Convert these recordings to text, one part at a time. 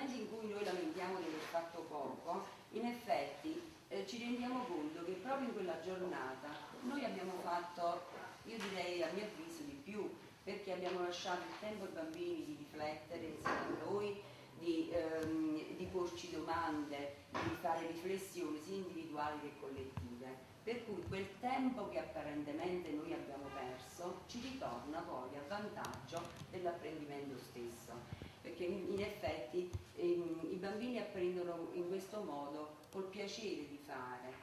momento in cui noi lamentiamo di aver fatto poco, in effetti ci rendiamo conto che proprio in quella giornata noi abbiamo fatto, io direi a mio avviso di più, perché abbiamo lasciato il tempo ai bambini di riflettere insieme a noi, di porci domande, di fare riflessioni sia individuali che collettive. Per cui quel tempo che apparentemente noi abbiamo perso ci ritorna poi a vantaggio dell'apprendimento stesso, perché in effetti i bambini apprendono in questo modo col piacere di fare.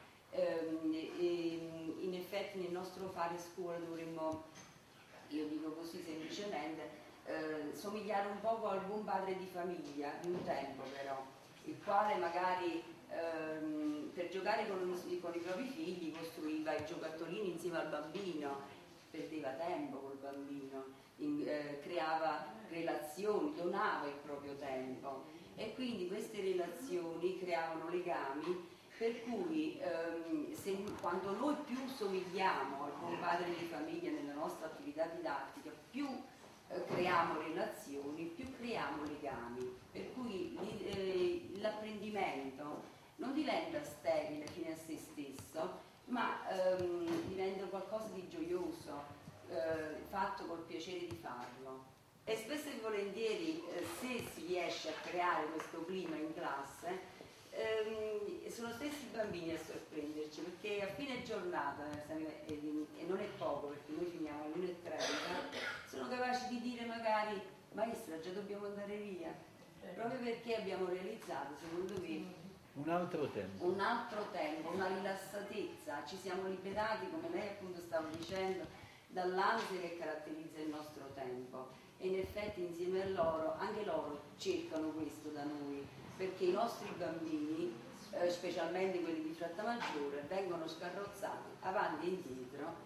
In effetti nel nostro fare scuola dovremmo, io dico così semplicemente, somigliare un poco al buon padre di famiglia di un tempo, però, il quale magari per giocare con i propri figli costruiva i giocattolini insieme al bambino, perdeva tempo col bambino, creava relazioni, donava il proprio tempo, e quindi queste relazioni creavano legami, per cui quando noi più somigliamo al buon padre di famiglia nella nostra attività didattica, più creiamo relazioni, più creiamo legami, per cui l'apprendimento non diventa sterile fine a se stesso, ma diventa qualcosa di gioioso, fatto col piacere di farlo. E spesso e volentieri, se si riesce a creare questo clima in classe, sono stessi i bambini a sorprenderci, perché a fine giornata, e non è poco perché noi finiamo alle 1:30, sono capaci di dire magari: maestra, già dobbiamo andare via, proprio perché abbiamo realizzato, secondo me, un altro tempo, una rilassatezza, ci siamo liberati, come lei appunto stava dicendo, dall'ansia che caratterizza il nostro tempo, e in effetti insieme a loro, anche loro cercano questo da noi, perché i nostri bambini, specialmente quelli di Frattamaggiore, vengono scarrozzati avanti e indietro,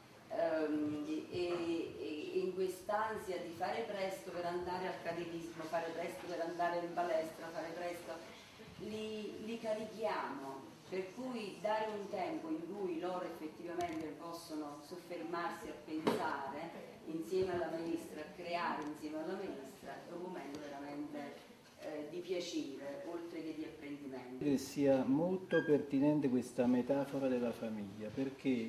e in quest'ansia di fare presto per andare al catechismo, fare presto per andare in palestra, fare presto, li carichiamo, per cui dare un tempo in cui loro effettivamente possono soffermarsi a pensare insieme alla maestra, a creare insieme alla maestra, è un momento veramente di piacere, oltre che di apprendimento. Che sia molto pertinente questa metafora della famiglia, perché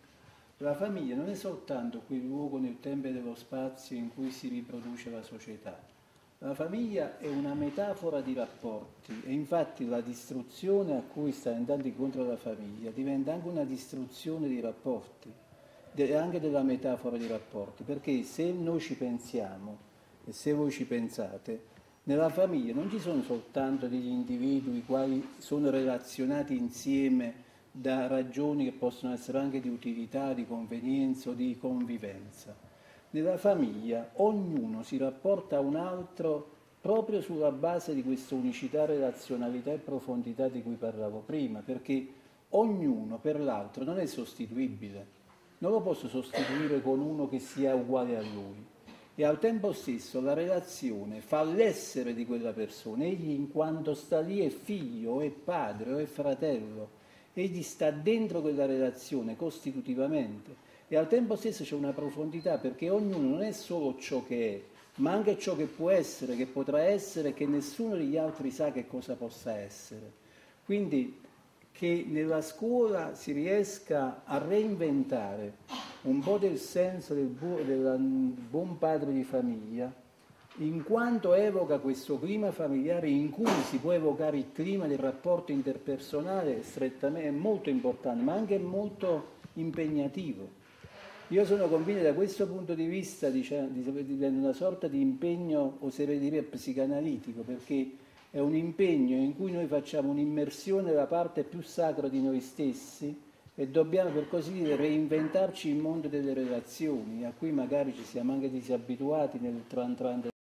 la famiglia non è soltanto quel luogo nel tempo e nello spazio in cui si riproduce la società. La famiglia è una metafora di rapporti, e infatti la distruzione a cui sta andando incontro la famiglia diventa anche una distruzione di rapporti, anche della metafora di rapporti, perché se noi ci pensiamo, e se voi ci pensate, nella famiglia non ci sono soltanto degli individui i quali sono relazionati insieme da ragioni che possono essere anche di utilità, di convenienza o di convivenza. Nella famiglia ognuno si rapporta a un altro proprio sulla base di questa unicità, relazionalità e profondità di cui parlavo prima, perché ognuno per l'altro non è sostituibile, non lo posso sostituire con uno che sia uguale a lui. E al tempo stesso la relazione fa l'essere di quella persona, egli in quanto sta lì è figlio, o è padre, o è fratello, egli sta dentro quella relazione costitutivamente, e al tempo stesso c'è una profondità, perché ognuno non è solo ciò che è, ma anche ciò che può essere, che potrà essere, che nessuno degli altri sa che cosa possa essere. Quindi che nella scuola si riesca a reinventare un po' del senso del buon padre di famiglia, in quanto evoca questo clima familiare in cui si può evocare il clima del rapporto interpersonale, strettamente, è molto importante, ma anche molto impegnativo. Io sono convinto da questo punto di vista di una sorta di impegno, oserei dire, psicanalitico, perché è un impegno in cui noi facciamo un'immersione nella parte più sacra di noi stessi e dobbiamo, per così dire, reinventarci il mondo delle relazioni, a cui magari ci siamo anche disabituati nel tran tran